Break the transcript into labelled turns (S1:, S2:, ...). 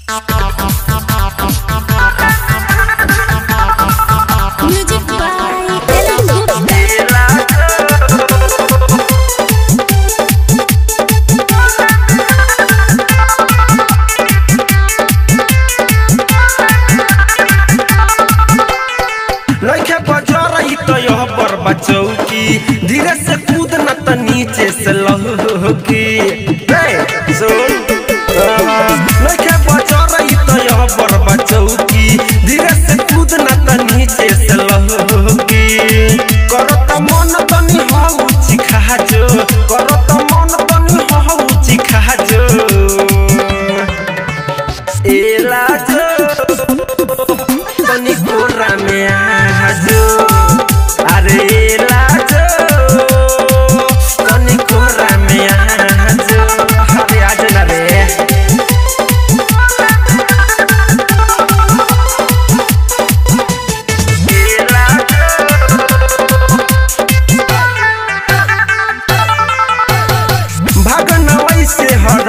S1: चौकी धीरे से कूद न त नीचे से लहकी लइके बजा रही तो यह बरबा चौकी धीरे से कूद न त नीचे से लहकी करो त मन तनी हाउ चिखा जो करो त मन तनी हाउ चिखा जो एला जो तनी कोरा में आ जो अरे लाजो तनी कोरा में आजो अरे आज ना रे भागना वैसे हर